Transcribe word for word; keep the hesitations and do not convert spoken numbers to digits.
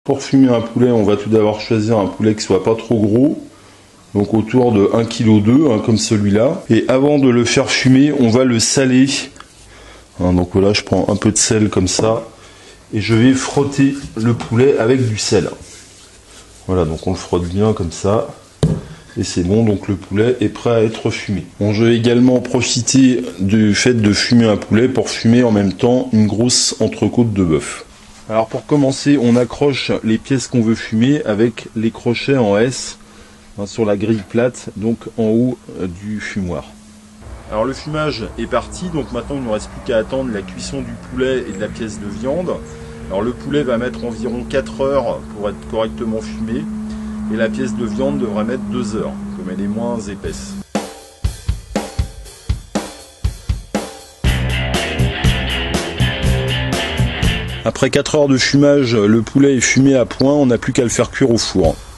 Pour fumer un poulet, on va tout d'abord choisir un poulet qui soit pas trop gros. Donc autour de un virgule deux kilos, hein, comme celui-là. Et avant de le faire fumer, on va le saler. Hein, donc voilà, je prends un peu de sel comme ça. Et je vais frotter le poulet avec du sel. Voilà, donc on le frotte bien comme ça. Et c'est bon, donc le poulet est prêt à être fumé. Bon, je vais également profiter du fait de fumer un poulet pour fumer en même temps une grosse entrecôte de bœuf. Alors pour commencer, on accroche les pièces qu'on veut fumer avec les crochets en S hein, sur la grille plate, donc en haut euh, du fumoir. Alors le fumage est parti, donc maintenant il ne nous reste plus qu'à attendre la cuisson du poulet et de la pièce de viande. Alors le poulet va mettre environ quatre heures pour être correctement fumé. Et la pièce de viande devrait mettre deux heures, comme elle est moins épaisse. Après quatre heures de fumage, le poulet est fumé à point, on n'a plus qu'à le faire cuire au four.